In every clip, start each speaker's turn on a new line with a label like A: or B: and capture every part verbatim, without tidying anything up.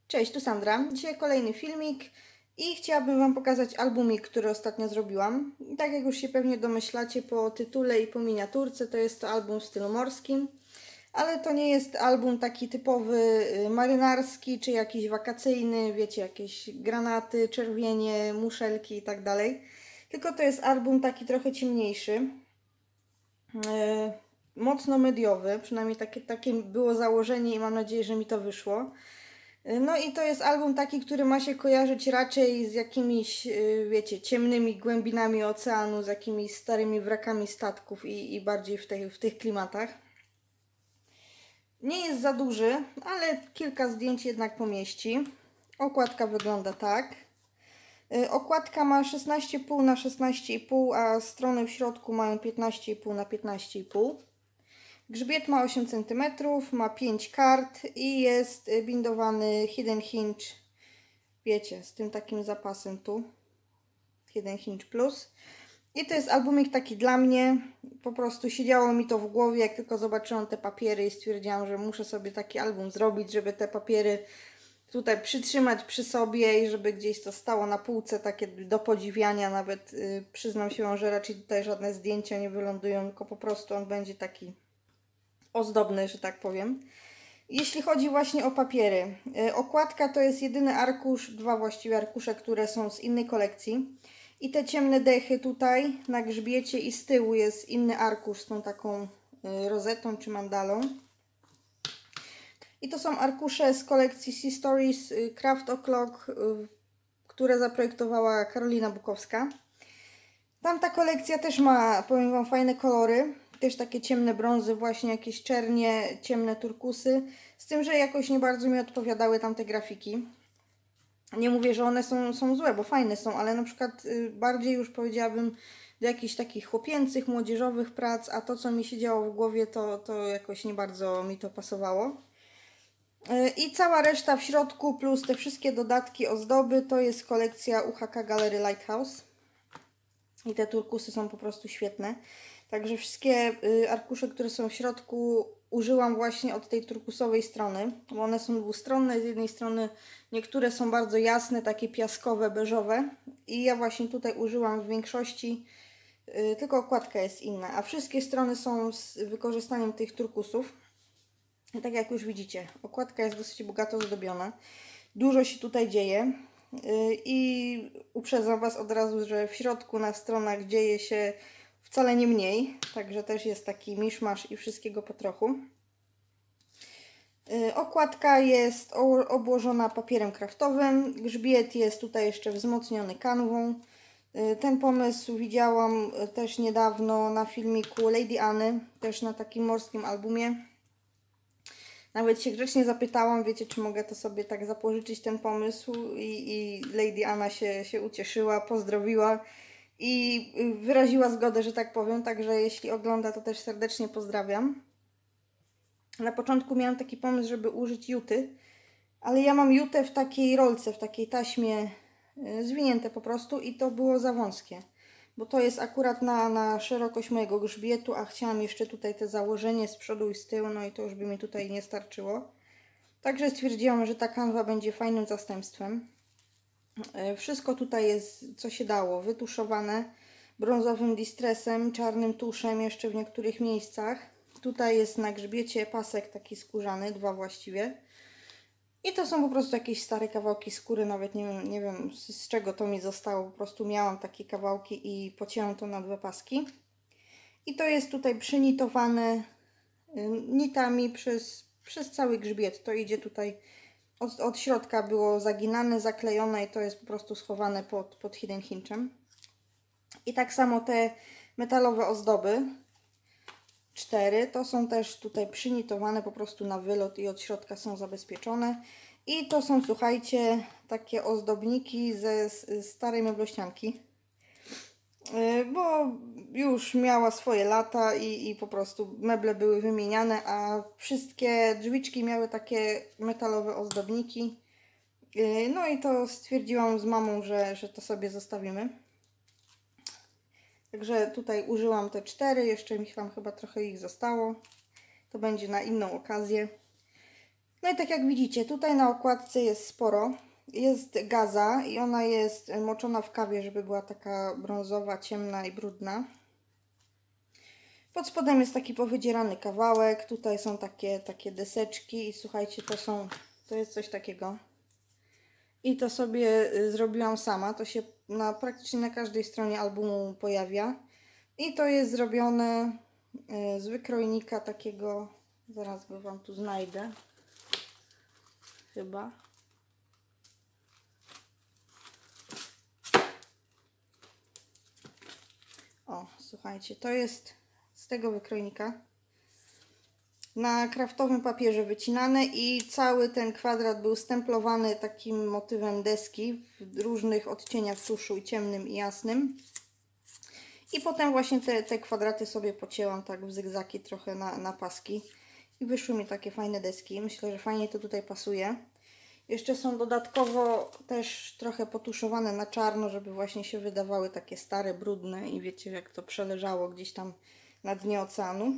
A: Cześć, tu Sandra. Dzisiaj kolejny filmik i chciałabym Wam pokazać albumik, który ostatnio zrobiłam. I tak jak już się pewnie domyślacie po tytule i po miniaturce, to jest to album w stylu morskim. Ale to nie jest album taki typowy marynarski czy jakiś wakacyjny, wiecie, jakieś granaty, czerwienie, muszelki i tak dalej. Tylko to jest album taki trochę ciemniejszy, yy, mocno mediowy, przynajmniej takie, takie było założenie i mam nadzieję, że mi to wyszło. No i to jest album taki, który ma się kojarzyć raczej z jakimiś, wiecie, ciemnymi głębinami oceanu, z jakimiś starymi wrakami statków i, i bardziej w, tej, w tych klimatach. Nie jest za duży, ale kilka zdjęć jednak pomieści. Okładka wygląda tak. Okładka ma szesnaście i pół na szesnaście i pół, a strony w środku mają piętnaście i pół na piętnaście i pół. Grzbiet ma osiem centymetrów, ma pięć kart i jest bindowany Hidden Hinge, wiecie, z tym takim zapasem tu, Hidden Hinge Plus. I to jest albumik taki dla mnie, po prostu siedziało mi to w głowie, jak tylko zobaczyłam te papiery i stwierdziłam, że muszę sobie taki album zrobić, żeby te papiery tutaj przytrzymać przy sobie i żeby gdzieś to stało na półce, takie do podziwiania. Nawet yy, przyznam się, że raczej tutaj żadne zdjęcia nie wylądują, tylko po prostu on będzie taki ozdobny, że tak powiem. Jeśli chodzi właśnie o papiery, yy, okładka to jest jedyny arkusz, dwa właściwie arkusze, które są z innej kolekcji. I te ciemne dechy tutaj na grzbiecie i z tyłu jest inny arkusz z tą taką yy, rozetą czy mandalą. I to są arkusze z kolekcji Sea Stories yy, Craft O'Clock, yy, które zaprojektowała Karolina Bukowska. Tamta kolekcja też ma, powiem Wam, fajne kolory. Też takie ciemne brązy, właśnie jakieś czernie, ciemne turkusy. Z tym, że jakoś nie bardzo mi odpowiadały tamte grafiki. Nie mówię, że one są, są złe, bo fajne są, ale na przykład y, bardziej już powiedziałabym do jakichś takich chłopięcych, młodzieżowych prac, a to, co mi się działo w głowie, to, to jakoś nie bardzo mi to pasowało. Y, I cała reszta w środku, plus te wszystkie dodatki, ozdoby, to jest kolekcja U H K Gallery Lighthouse. I te turkusy są po prostu świetne. Także wszystkie y, arkusze, które są w środku, użyłam właśnie od tej turkusowej strony, bo one są dwustronne. Z jednej strony niektóre są bardzo jasne, takie piaskowe, beżowe. I ja właśnie tutaj użyłam w większości, y, tylko okładka jest inna. A wszystkie strony są z wykorzystaniem tych turkusów. I tak jak już widzicie, okładka jest dosyć bogato zdobiona. Dużo się tutaj dzieje. I uprzedzam Was od razu, że w środku na stronach dzieje się wcale nie mniej, także też jest taki miszmasz i wszystkiego po trochu. Okładka jest obłożona papierem kraftowym, grzbiet jest tutaj jeszcze wzmocniony kanwą. Ten pomysł widziałam też niedawno na filmiku Lady Anny, też na takim morskim albumie. Nawet się grzecznie zapytałam, wiecie, czy mogę to sobie tak zapożyczyć, ten pomysł, i, i Lady Anna się, się ucieszyła, pozdrowiła i wyraziła zgodę, że tak powiem, także jeśli ogląda, to też serdecznie pozdrawiam. Na początku miałam taki pomysł, żeby użyć juty, ale ja mam jutę w takiej rolce, w takiej taśmie zwinięte po prostu i to było za wąskie. Bo to jest akurat na, na szerokość mojego grzbietu, a chciałam jeszcze tutaj te założenie z przodu i z tyłu, no i to już by mi tutaj nie starczyło. Także stwierdziłam, że ta kanwa będzie fajnym zastępstwem. Wszystko tutaj jest, co się dało, wytuszowane brązowym distressem, czarnym tuszem jeszcze w niektórych miejscach. Tutaj jest na grzbiecie pasek taki skórzany, dwa właściwie. I to są po prostu jakieś stare kawałki skóry, nawet nie wiem, nie wiem z, z czego to mi zostało, po prostu miałam takie kawałki i pocięłam to na dwa paski. I to jest tutaj przynitowane nitami przez, przez cały grzbiet, to idzie tutaj, od, od środka było zaginane, zaklejone i to jest po prostu schowane pod, pod Hidden Hinge'em. I tak samo te metalowe ozdoby, cztery, to są też tutaj przynitowane po prostu na wylot i od środka są zabezpieczone. I to są, słuchajcie, takie ozdobniki ze starej meblościanki, bo już miała swoje lata i, i po prostu meble były wymieniane, a wszystkie drzwiczki miały takie metalowe ozdobniki. No i to stwierdziłam z mamą, że, że to sobie zostawimy. Także tutaj użyłam te cztery, jeszcze mi tam chyba trochę ich zostało. To będzie na inną okazję. No i tak jak widzicie, tutaj na okładce jest sporo. Jest gaza i ona jest moczona w kawie, żeby była taka brązowa, ciemna i brudna. Pod spodem jest taki powydzierany kawałek. Tutaj są takie, takie deseczki i słuchajcie, to są, to jest coś takiego. I to sobie zrobiłam sama. To się na, praktycznie na każdej stronie albumu pojawia. I to jest zrobione z wykrojnika takiego, zaraz go Wam tu znajdę. Chyba. O, słuchajcie, to jest z tego wykrojnika. Na kraftowym papierze wycinane i cały ten kwadrat był stemplowany takim motywem deski w różnych odcieniach tuszu, i ciemnym i jasnym. I potem właśnie te, te kwadraty sobie pocięłam tak w zygzaki trochę na, na paski. I wyszły mi takie fajne deski. Myślę, że fajnie to tutaj pasuje. Jeszcze są dodatkowo też trochę potuszowane na czarno, żeby właśnie się wydawały takie stare, brudne i wiecie, jak to przeleżało gdzieś tam na dnie oceanu.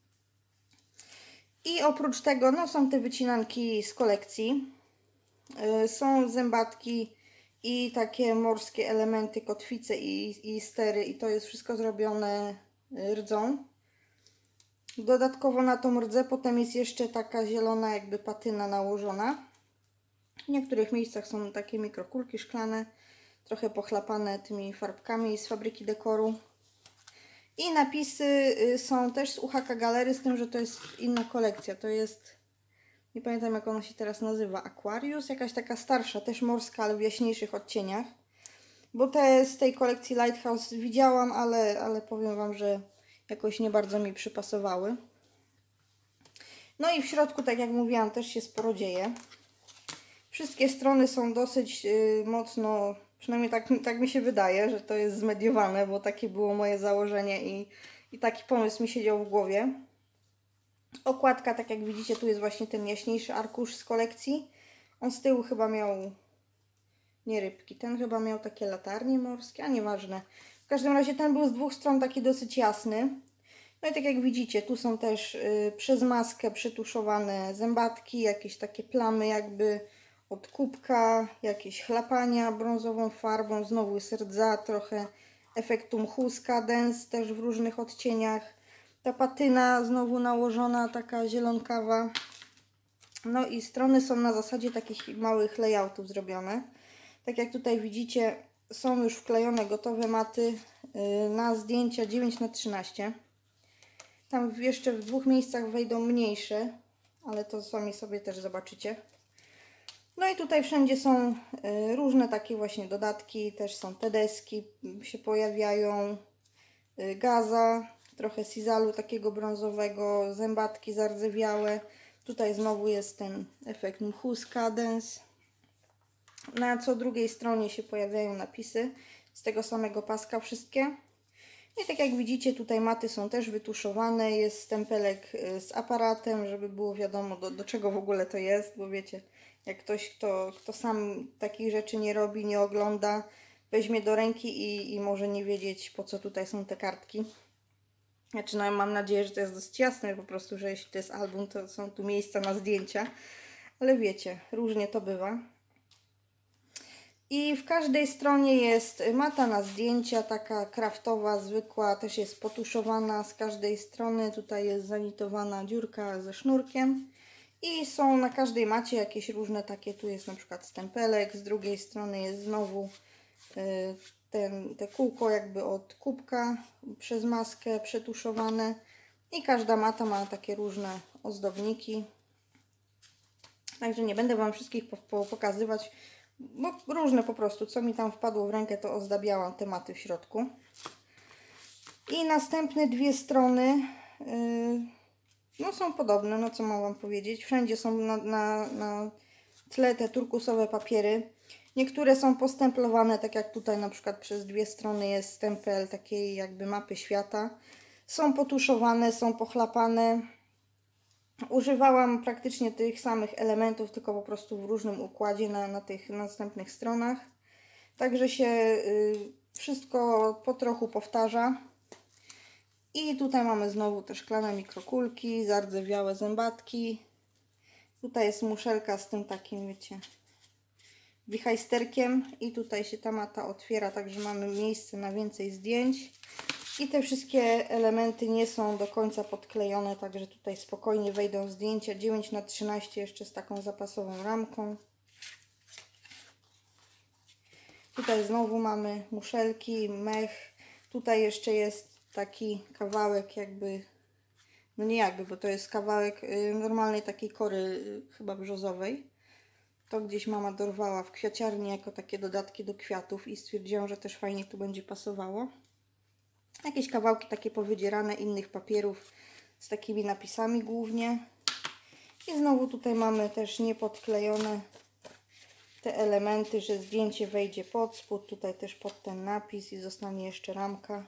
A: I oprócz tego, no, są te wycinanki z kolekcji. Yy, są zębatki i takie morskie elementy, kotwice i, i stery, i to jest wszystko zrobione rdzą. Dodatkowo na tą rdzę potem jest jeszcze taka zielona jakby patyna nałożona. W niektórych miejscach są takie mikrokulki szklane, trochę pochlapane tymi farbkami z fabryki dekoru. I napisy są też z U H K Galery, z tym, że to jest inna kolekcja. To jest, nie pamiętam jak ona się teraz nazywa, Aquarius, jakaś taka starsza, też morska, ale w jaśniejszych odcieniach. Bo te z tej kolekcji Lighthouse widziałam, ale, ale powiem Wam, że jakoś nie bardzo mi przypasowały. No i w środku, tak jak mówiłam, też się sporo dzieje. Wszystkie strony są dosyć yy, mocno, przynajmniej tak, tak mi się wydaje, że to jest zmediowane, bo takie było moje założenie i, i taki pomysł mi siedział w głowie. Okładka, tak jak widzicie, tu jest właśnie ten jaśniejszy arkusz z kolekcji. On z tyłu chyba miał, nie rybki, ten chyba miał takie latarnie morskie, a nieważne. W każdym razie ten był z dwóch stron taki dosyć jasny. No i tak jak widzicie, tu są też yy, przez maskę przytuszowane zębatki, jakieś takie plamy jakby od kubka, jakieś chlapania brązową farbą, znowu jest rdza, trochę efektu mchu z kadens, też w różnych odcieniach. Ta patyna znowu nałożona, taka zielonkawa. No i strony są na zasadzie takich małych layoutów zrobione. Tak jak tutaj widzicie, są już wklejone gotowe maty yy, na zdjęcia dziewięć na trzynaście. Tam jeszcze w dwóch miejscach wejdą mniejsze, ale to sami sobie też zobaczycie. No i tutaj wszędzie są y, różne takie właśnie dodatki, też są te deski, się pojawiają, y, gaza, trochę sizalu takiego brązowego, zębatki zardzewiałe. Tutaj znowu jest ten efekt mchu z kadens. Na co drugiej stronie się pojawiają napisy z tego samego paska wszystkie. I tak jak widzicie, tutaj maty są też wytuszowane, jest stempelek z aparatem, żeby było wiadomo do, do czego w ogóle to jest, bo wiecie, jak ktoś, kto, kto sam takich rzeczy nie robi, nie ogląda, weźmie do ręki i, i może nie wiedzieć, po co tutaj są te kartki. Znaczy, no, mam nadzieję, że to jest dosyć jasne, po prostu, że jeśli to jest album, to są tu miejsca na zdjęcia, ale wiecie, różnie to bywa. I w każdej stronie jest mata na zdjęcia, taka kraftowa, zwykła, też jest potuszowana z każdej strony. Tutaj jest zanitowana dziurka ze sznurkiem. I są na każdej macie jakieś różne takie, tu jest na przykład stempelek, z drugiej strony jest znowu ten, te kółko jakby od kubka przez maskę przetuszowane. I każda mata ma takie różne ozdobniki. Także nie będę Wam wszystkich pokazywać, bo różne po prostu, co mi tam wpadło w rękę, to ozdabiałam tematy w środku. I następne dwie strony yy, no są podobne, no co mam Wam powiedzieć. Wszędzie są na, na, na tle te turkusowe papiery. Niektóre są postemplowane, tak jak tutaj na przykład przez dwie strony jest stempel takiej jakby mapy świata. Są potuszowane, są pochlapane. Używałam praktycznie tych samych elementów, tylko po prostu w różnym układzie na, na tych następnych stronach. Także się y, wszystko po trochu powtarza. I tutaj mamy znowu te szklane mikrokulki, zardzewiałe zębatki. Tutaj jest muszelka z tym takim, wiecie, wichajsterkiem i tutaj się ta mata otwiera, także mamy miejsce na więcej zdjęć. I te wszystkie elementy nie są do końca podklejone, także tutaj spokojnie wejdą zdjęcia. dziewięć na trzynaście jeszcze z taką zapasową ramką. Tutaj znowu mamy muszelki, mech. Tutaj jeszcze jest taki kawałek jakby, no nie jakby, bo to jest kawałek y, normalnej takiej kory, y, chyba brzozowej. To gdzieś mama dorwała w kwiaciarni jako takie dodatki do kwiatów i stwierdziłam, że też fajnie tu będzie pasowało. Jakieś kawałki takie powydzierane innych papierów z takimi napisami głównie. I znowu tutaj mamy też niepodklejone te elementy, że zdjęcie wejdzie pod spód, tutaj też pod ten napis i zostanie jeszcze ramka.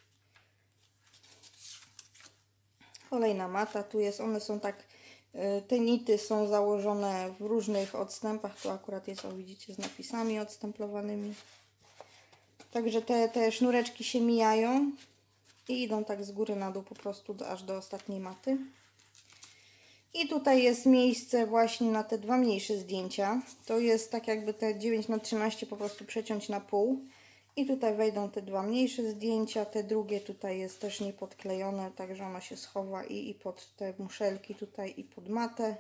A: Kolejna mata tu jest, one są tak, te nity są założone w różnych odstępach, tu akurat jest, o widzicie, z napisami odstemplowanymi. Także te, te sznureczki się mijają i idą tak z góry na dół po prostu do, aż do ostatniej maty. I tutaj jest miejsce właśnie na te dwa mniejsze zdjęcia. To jest tak jakby te dziewięć na trzynaście po prostu przeciąć na pół. I tutaj wejdą te dwa mniejsze zdjęcia. Te drugie tutaj jest też niepodklejone, także ono się schowa i, i pod te muszelki tutaj i pod matę.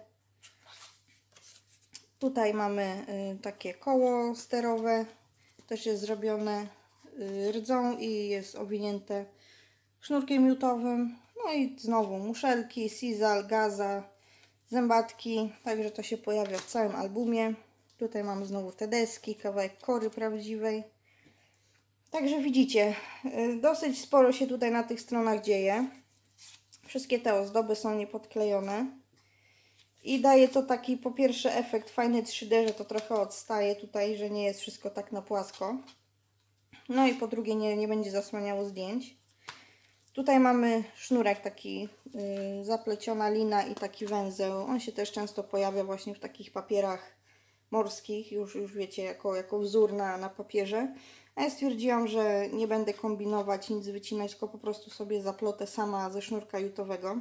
A: Tutaj mamy y, takie koło sterowe. Też jest zrobione y, rdzą i jest owinięte sznurkiem miutowym. No i znowu muszelki, sizal, gaza, zębatki, także to się pojawia w całym albumie. Tutaj mamy znowu te deski, kawałek kory prawdziwej. Także widzicie, dosyć sporo się tutaj na tych stronach dzieje. Wszystkie te ozdoby są niepodklejone. I daje to taki po pierwsze efekt fajny trzy D, że to trochę odstaje tutaj, że nie jest wszystko tak na płasko. No i po drugie nie, nie będzie zasłaniało zdjęć. Tutaj mamy sznurek taki, yy, zapleciona lina i taki węzeł. On się też często pojawia właśnie w takich papierach morskich, już, już wiecie, jako, jako wzór na, na papierze. A ja stwierdziłam, że nie będę kombinować, nic wycinać, tylko po prostu sobie zaplotę sama ze sznurka jutowego.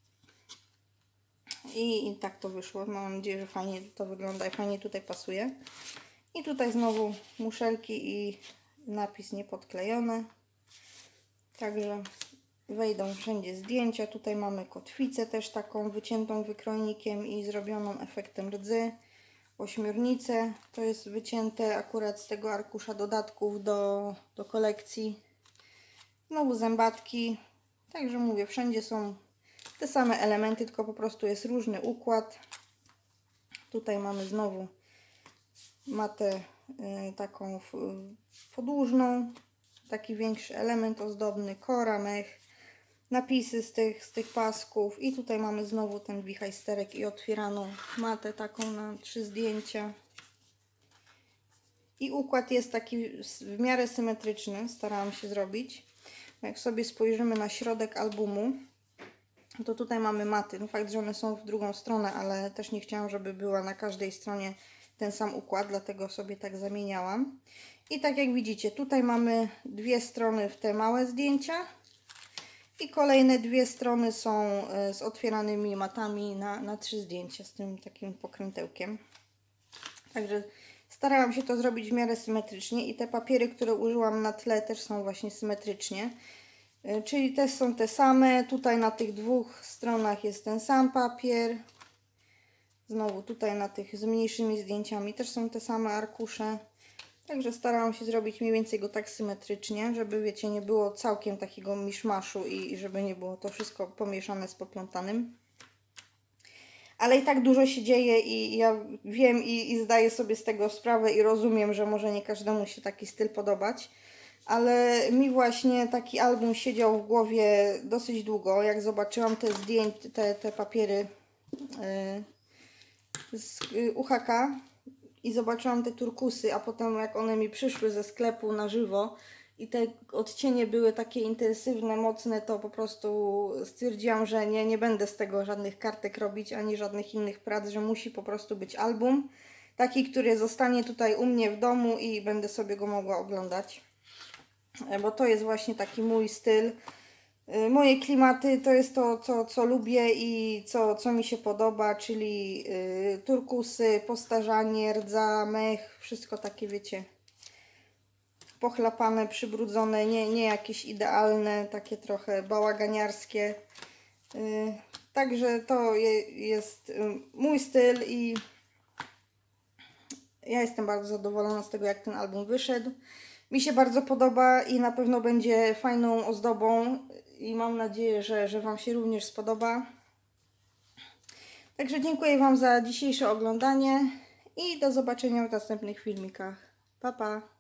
A: I, I tak to wyszło. Mam nadzieję, że fajnie to wygląda i fajnie tutaj pasuje. I tutaj znowu muszelki i napis niepodklejony. Także wejdą wszędzie zdjęcia. Tutaj mamy kotwicę też taką wyciętą wykrojnikiem i zrobioną efektem rdzy. Ośmiornicę, to jest wycięte akurat z tego arkusza dodatków do, do kolekcji. Znowu zębatki. Także mówię, wszędzie są te same elementy, tylko po prostu jest różny układ. Tutaj mamy znowu matę y, taką y, podłużną. Taki większy element ozdobny, kora, mech, napisy z tych, z tych pasków i tutaj mamy znowu ten wichajsterek i otwieraną matę taką na trzy zdjęcia. I układ jest taki w miarę symetryczny, starałam się zrobić. Jak sobie spojrzymy na środek albumu, to tutaj mamy maty. No fakt, że one są w drugą stronę, ale też nie chciałam, żeby była na każdej stronie ten sam układ, dlatego sobie tak zamieniałam. I tak jak widzicie, tutaj mamy dwie strony w te małe zdjęcia i kolejne dwie strony są z otwieranymi matami na, na trzy zdjęcia z tym takim pokrętełkiem. Także starałam się to zrobić w miarę symetrycznie i te papiery, które użyłam na tle, też są właśnie symetrycznie. Czyli też są te same, tutaj na tych dwóch stronach jest ten sam papier. Znowu tutaj na tych z mniejszymi zdjęciami też są te same arkusze. Także starałam się zrobić mniej więcej go tak symetrycznie, żeby wiecie, nie było całkiem takiego miszmaszu i żeby nie było to wszystko pomieszane z poplątanym. Ale i tak dużo się dzieje i ja wiem i, i zdaję sobie z tego sprawę i rozumiem, że może nie każdemu się taki styl podobać. Ale mi właśnie taki album siedział w głowie dosyć długo, jak zobaczyłam te zdjęcia, te, te papiery yy, z U H K i zobaczyłam te turkusy, a potem jak one mi przyszły ze sklepu na żywo i te odcienie były takie intensywne, mocne, to po prostu stwierdziłam, że nie, nie będę z tego żadnych kartek robić, ani żadnych innych prac, że musi po prostu być album, taki, który zostanie tutaj u mnie w domu i będę sobie go mogła oglądać. Bo to jest właśnie taki mój styl. Y, Moje klimaty to jest to, co, co lubię i co, co mi się podoba, czyli y, turkusy, postarzanie, rdza, mech, wszystko takie, wiecie, pochlapane, przybrudzone, nie, nie jakieś idealne, takie trochę bałaganiarskie. Y, Także to je, jest y, mój styl i ja jestem bardzo zadowolona z tego, jak ten album wyszedł. Mi się bardzo podoba i na pewno będzie fajną ozdobą i mam nadzieję, że, że Wam się również spodoba. Także dziękuję Wam za dzisiejsze oglądanie i do zobaczenia w następnych filmikach. Pa, pa!